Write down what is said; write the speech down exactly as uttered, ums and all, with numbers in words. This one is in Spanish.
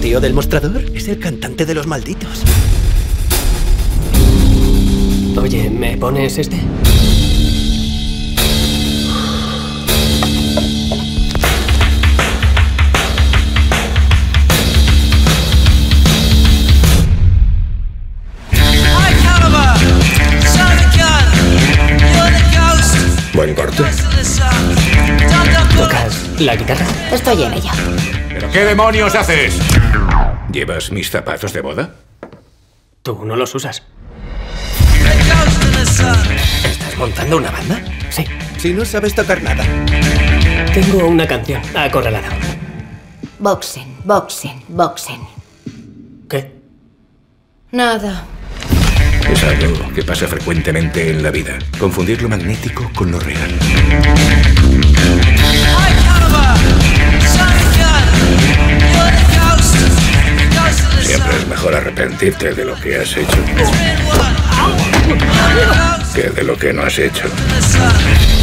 tío del mostrador? Es el cantante de Los Malditos. Oye, ¿me pones este? Buen corte. ¿Tocas la guitarra? Estoy en ello. ¿Pero qué demonios haces? ¿Llevas mis zapatos de boda? Tú no los usas. ¿Estás montando una banda? Sí. Si no sabes tocar nada. Tengo una canción acorralada. Boxen, boxen, boxen. ¿Qué? Nada. Es algo que pasa frecuentemente en la vida. Confundir lo magnético con lo real. Siempre es mejor arrepentirte de lo que has hecho que de lo que no has hecho.